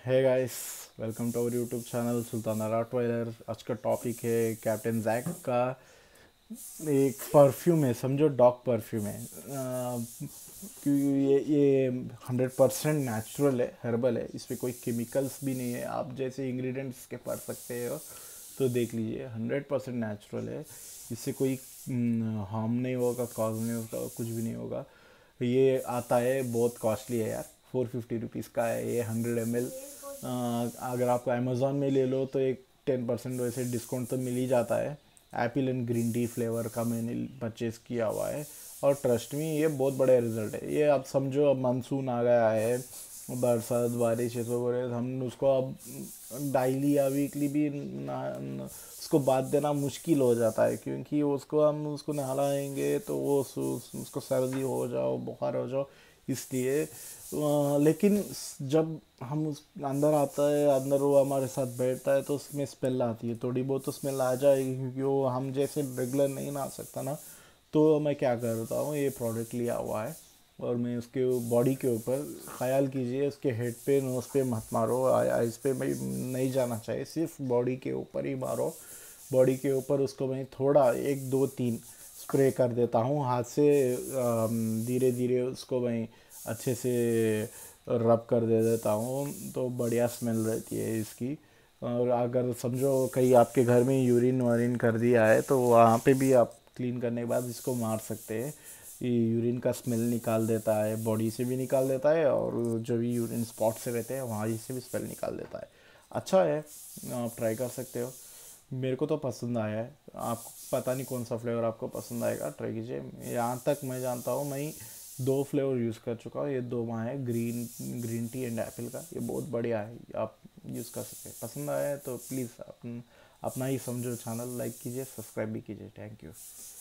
Hey guys, welcome to our YouTube channel Sultan Rottweiler. आज का topic है कैप्टन जैक का एक परफ्यूम है, समझो डॉग परफ्यूम है। क्योंकि ये 100% नेचुरल है, हर्बल है, इसमें कोई केमिकल्स भी नहीं है। आप जैसे इंग्रेडिएंट्स के पढ़ सकते हो तो देख लीजिए, 100% नेचुरल है। इससे कोई हार्म नहीं होगा, कॉज नहीं होगा, कुछ भी नहीं होगा। ये आता है, बहुत कॉस्टली है यार, 450 रुपीज़ का है ये 100 ml। अगर आपको अमेज़ोन में ले लो तो एक 10% वैसे डिस्काउंट तो मिल ही जाता है। Apple and green tea flavour का मैंने परचेज़ किया हुआ है, और ट्रस्ट में ये बहुत बड़े रिजल्ट है। ये आप समझो, अब मानसून आ गया है, बरसात बारिश ये सब हो रहे, हम उसको अब डायली या वीकली भी उसको बात देना मुश्किल हो जाता है, क्योंकि हम उसको नहलाएंगे तो वो उसको सर्दी हो जाओ, बुखार हो जाओ, इसलिए लेकिन जब हम उस अंदर आता है, अंदर वो हमारे साथ बैठता है तो उसमें स्मेल आती है, थोड़ी बहुत तो स्मेल आ जाएगी, क्योंकि वो हम जैसे रेगुलर नहीं नहा सकता ना। तो मैं क्या करता हूँ, ये प्रोडक्ट लिया हुआ है और मैं उसके बॉडी के ऊपर, ख्याल कीजिए, उसके हेड पे नोज़ पे मत मारो, आइज़ पे मैं नहीं जाना चाहिए, सिर्फ बॉडी के ऊपर ही मारो। बॉडी के ऊपर उसको मैं थोड़ा 1 2 3 स्प्रे कर देता हूँ हाथ से। धीरे धीरे उसको मैं अच्छे से रब कर दे देता हूँ, तो बढ़िया स्मेल रहती है इसकी। और अगर समझो कहीं आपके घर में यूरिन वारिन कर दिया है तो वहाँ पे भी आप क्लीन करने के बाद इसको मार सकते हैं। ये यूरिन का स्मेल निकाल देता है, बॉडी से भी निकाल देता है, और जो भी यूरिन स्पॉट से रहते हैं वहाँ से भी स्मेल निकाल देता है। अच्छा है, आप ट्राई कर सकते हो। मेरे को तो पसंद आया है, आपको पता नहीं कौन सा फ्लेवर आपको पसंद आएगा, ट्राई कीजिए। यहाँ तक मैं जानता हूँ, मैं 2 फ्लेवर यूज़ कर चुका हूँ, ये दो वहाँ है, green green tea and apple का। ये बहुत बढ़िया है, आप यूज़ कर सकते हैं। पसंद आया है तो प्लीज़ अपना ही समझो चैनल लाइक कीजिए, सब्सक्राइब भी कीजिए। Thank you.